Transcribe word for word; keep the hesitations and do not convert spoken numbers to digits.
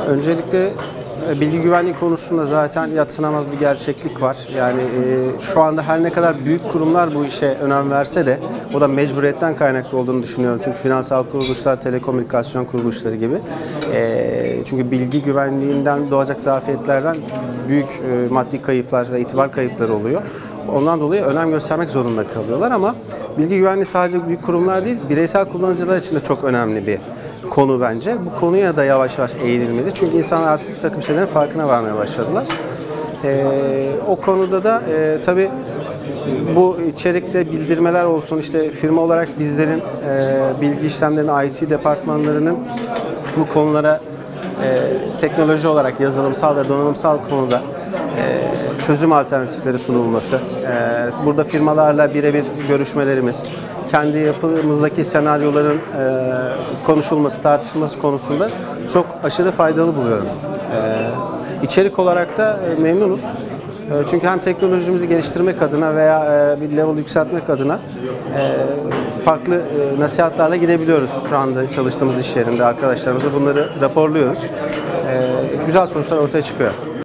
Öncelikle e, bilgi güvenliği konusunda zaten yadsınamaz bir gerçeklik var. Yani e, şu anda her ne kadar büyük kurumlar bu işe önem verse de o da mecburiyetten kaynaklı olduğunu düşünüyorum. Çünkü finansal kuruluşlar, telekomünikasyon kuruluşları gibi. E, çünkü bilgi güvenliğinden doğacak zafiyetlerden büyük e, maddi kayıplar ve itibar kayıpları oluyor. Ondan dolayı önem göstermek zorunda kalıyorlar ama bilgi güvenliği sadece büyük kurumlar değil, bireysel kullanıcılar için de çok önemli bir konu bence. Bu konuya da yavaş yavaş eğilinmeli. Çünkü insanlar artık bir takım şeylerin farkına varmaya başladılar. Ee, o konuda da e, tabii bu içerikte bildirmeler olsun, işte firma olarak bizlerin e, bilgi işlemlerinin I T departmanlarının bu konulara e, teknoloji olarak yazılımsal ve donanımsal konuda e, çözüm alternatifleri sunulması, e, burada firmalarla birebir görüşmelerimiz, kendi yapımızdaki senaryoların e, konuşulması, tartışılması konusunda çok aşırı faydalı buluyorum. E, içerik olarak da e, memnunuz. E, çünkü hem teknolojimizi geliştirmek adına veya e, bir level yükseltmek adına e, farklı e, nasihatlerle gidebiliyoruz. Şu anda çalıştığımız iş yerinde arkadaşlarımıza bunları raporluyoruz. E, güzel sonuçlar ortaya çıkıyor.